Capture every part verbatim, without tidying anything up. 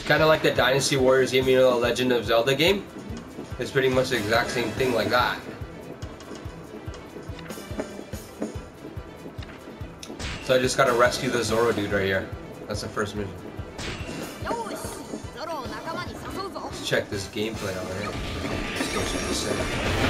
Kind of like the Dynasty Warriors game, you know, the Legend of Zelda game. It's pretty much the exact same thing like that. So I just gotta rescue the Zoro dude right here. That's the first mission. Let's check this gameplay out here. Let's go to the center.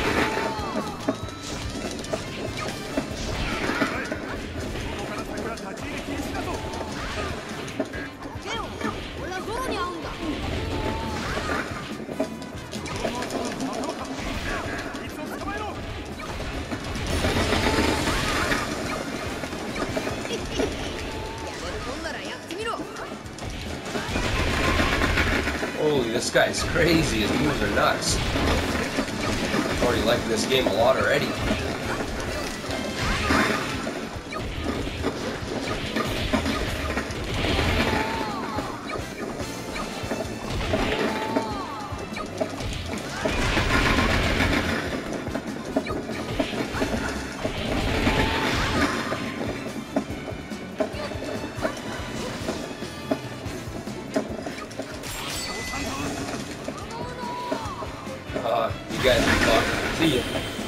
Holy, this guy's crazy. His moves are nuts. I'm already liking this game a lot already. Uh, you guys are talking. See ya.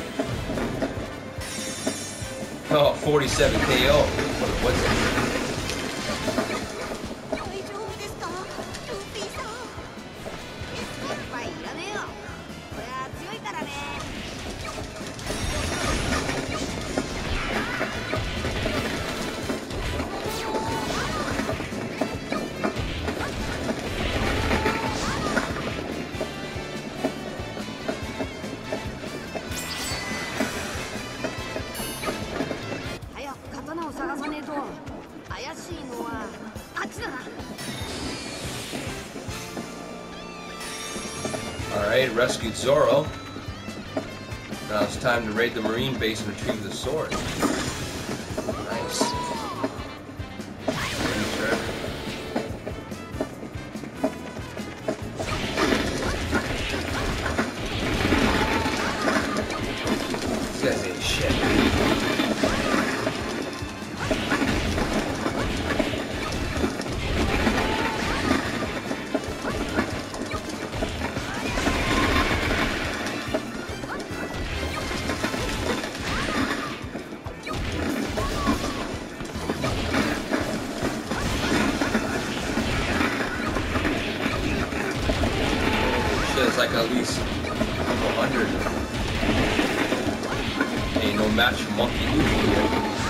Oh, forty-seven K O. What, what's it? Alright, rescued Zoro. Now it's time to raid the marine base and retrieve the sword. Nice. This guy's a shit. It's like at least a couple hundred. Ain't no match for Monkey Dude here.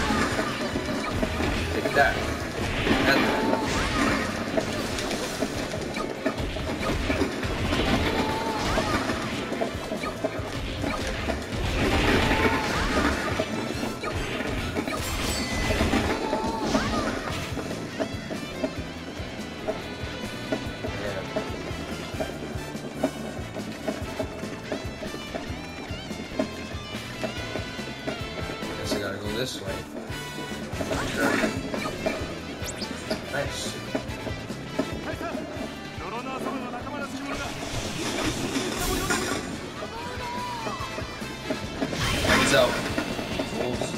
Take that. And that. I gotta go this way. Sure. Nice. Heads out. Fools.